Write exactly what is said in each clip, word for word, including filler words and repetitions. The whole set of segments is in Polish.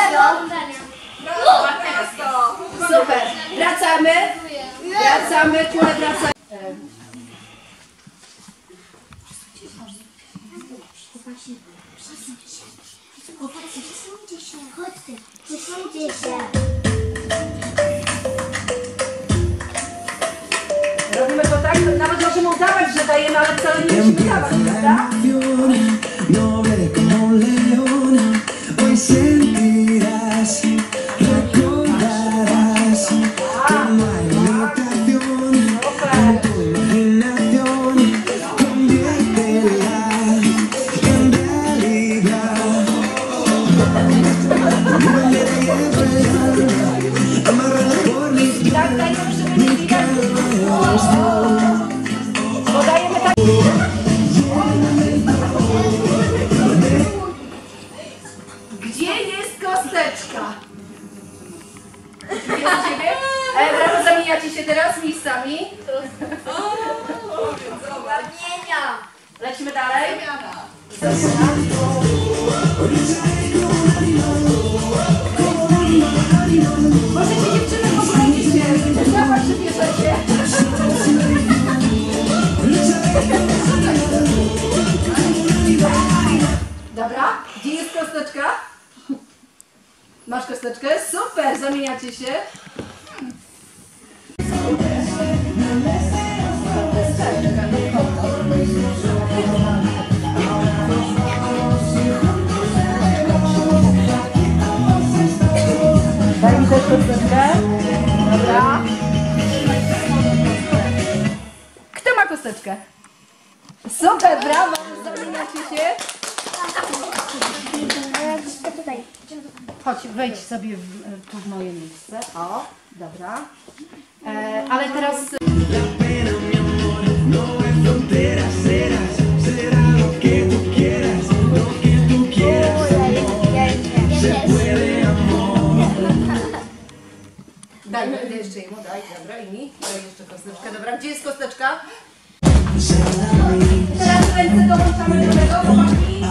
Super. Wracamy. Wracamy, kule wracamy. Przesuńcie się. Chodźcie. Przesuńcie się. Robimy to tak, nawet możemy udawać, że dajemy, ale wcale nie musimy dawać, prawda? No veré como un león, hoy sentirás, recordarás como hay meditación, en tu imaginación, conviértela en realidad. Vuelve real, amarrada por mis manos, mi cabello. Podajemy tak. Gdzie jest kosteczka? Jest u ciebie? E, brawo, zamieniacie się teraz miejscami. Lecimy dalej. Możecie dziewczyny w ogóle nie się, dawać się bierzecie. Dobra, gdzie jest kosteczka? Masz kosteczkę? Super, zamieniacie się. Daj mi też kosteczkę. Dobra. Kto ma kosteczkę? Super, brawo, zamieniacie się. Chodź, wejdź sobie w, tu w moje miejsce. O, dobra. E, ale teraz... Daj, jeszcze jemu, daj, dobra, i mi. Daj jeszcze kosteczkę, dobra. Gdzie jest kosteczka? Teraz ręce dołączamy do tego, chłopaki.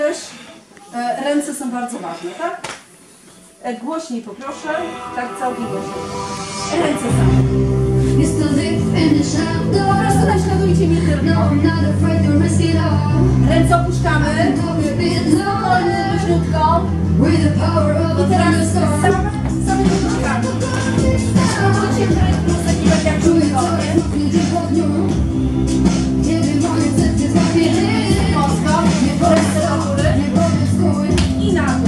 też e, ręce są bardzo ważne, tak? E, głośniej poproszę, tak całkiem głośniej. Ręce same. Po prostu naśladujcie mnie tylko. Ręce opuszczamy. Spokojnie, luźniutko. I teraz same, same wyciskamy. Spróbujcie w prostakiwać jak człowiek. Mocno. Ręce do góry. I na dół.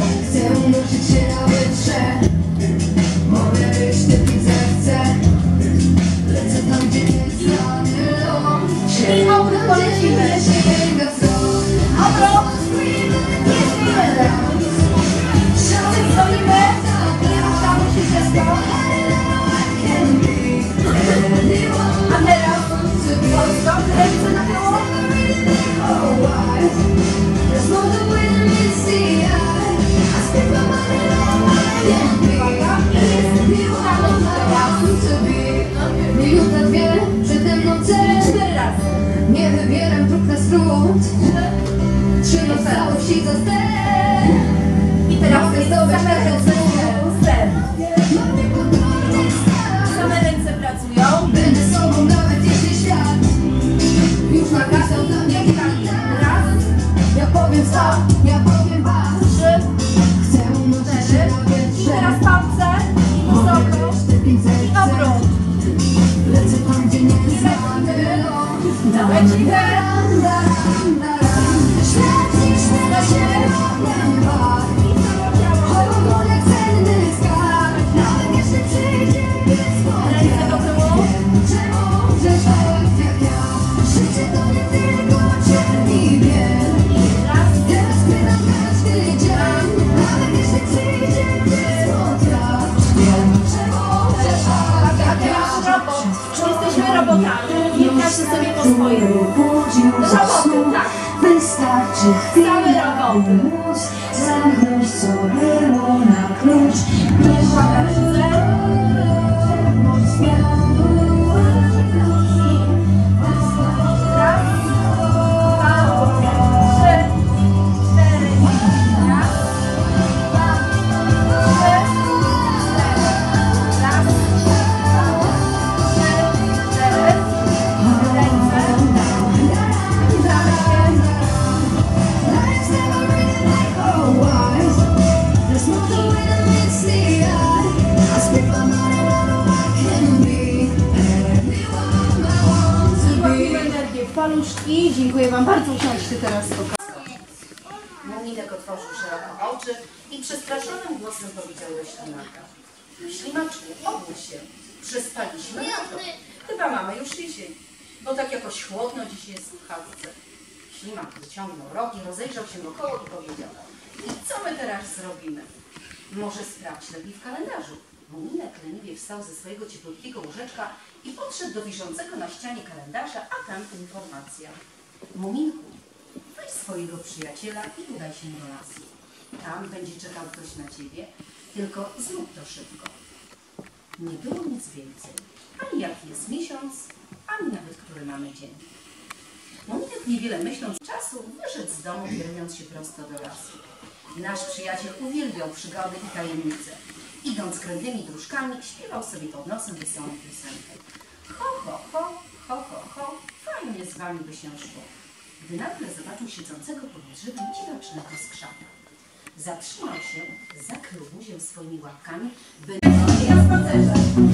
Mogę być tym, zechcę. Lecę tam, gdzie nie znany ląd. I obrót polecimy. Obrót. Jeszcze jeden. Stoimy i ruszamy się wszystko. A teraz mocno. Ręce na tył. Minuta, dwie, przede mną cel. Cztery razy. Nie wybieram dróg na skrót. Trzymam całości za ster. I teraz same ręce. Ser. Same ręce pracują. Będę sobą nawet jeśli świat już napisał na mnie Raz, ja powiem stop, ja powiem ba. trzy, Chcę unosić się na i wietrze. teraz palce. I wysoko. I obrót. Lecę tam, gdzie nie znamy ląd. Lecimy. Świat nie śmieje się ognem war. Chodzą jak cenny skarb. Nawet jeśli przyjdzie bez Ręce do tyłu. że możesz tak jak ja. Życie to nie tylko czerni biel. Raz, Teraz pytam każdy dzień. Nawet jeśli przyjdzie bez spotka. Wiem, że możesz tak a jak ja. teraz robot. Jesteśmy robotami. Nie każdy sobie po swojemu. Roboty, tak. Wystarczy Same chwila, roboty. by móc zamknąć, co było na klucz. Uwaga, ręce. Raz, dwa, trzy, cztery. Raz, dwa, trzy, cztery. Raz, dwa, trzy, cztery. Ręce. Złapimy energię w paluszki. Dziękuję Wam bardzo. Usiądźcie teraz spokojnie. Muminek otworzył szeroko oczy i przestraszonym głosem powiedział do ślimaka: Ślimaczku, obudź się. Przespaliśmy na to. Chyba mamy już jesień, bo tak jakoś chłodno dziś jest w chatce. Ślimak wyciągnął rogi, rozejrzał się wokoło i powiedział: I co my teraz zrobimy? Może sprawdź lepiej w kalendarzu. Muminek leniwie wstał ze swojego cieplutkiego łóżeczka i podszedł do wiszącego na ścianie kalendarza, a tam informacja: Muminku, weź swojego przyjaciela i udaj się do lasu. Tam będzie czekał ktoś na ciebie, tylko zrób to szybko. Nie było nic więcej, ani jaki jest miesiąc, ani nawet który mamy dzień. Muminek, niewiele myśląc czasu, wyszedł z domu, kierując się prosto do lasu. Nasz przyjaciel uwielbiał przygody i tajemnice. Idąc krętymi dróżkami, śpiewał sobie pod nosem wesołą piosenkę. Ho, ho, ho, ho, ho, ho, fajnie z wami by się szło. Gdy nagle zobaczył siedzącego pod drzewem dziwacznego skrzata. Zatrzymał się, zakrył buzię swoimi łapkami, by... Ja spacerze.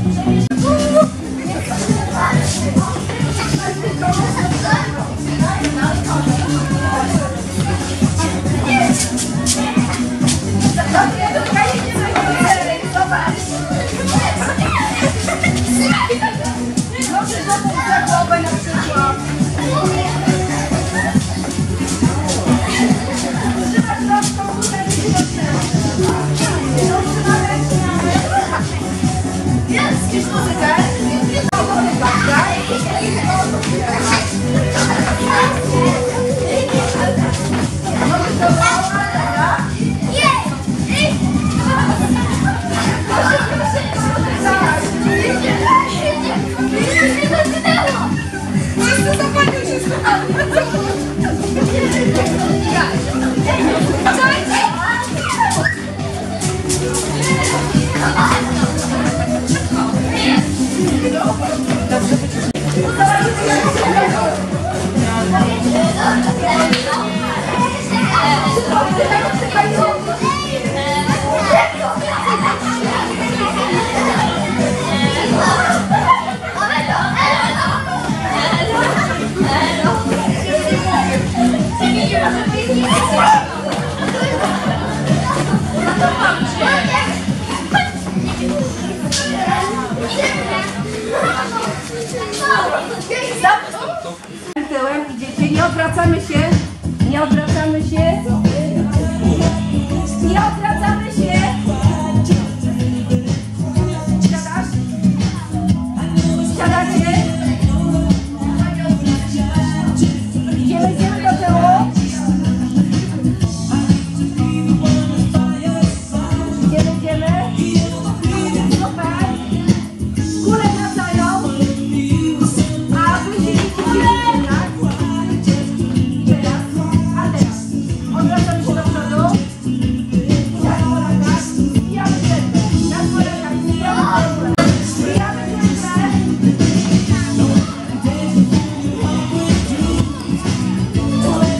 Proszę, zobacz za głowę na przykład. Używasz rączką, używasz Jest, ścisz muzykę. Jest muzyka. nie odwracamy się, nie odwracamy się, nie odwracamy się. Siadasz? Siadacie? Idziemy, idziemy do tyłu. Idziemy, idziemy. Super. Kule wracają. A wy siedzicie tak? Teraz. A teraz. Odwracamy się do przodu. I tak po rękach. Zbijamy rękę. Tak po rękach. Zbijamy rękę. Zbijamy rękę.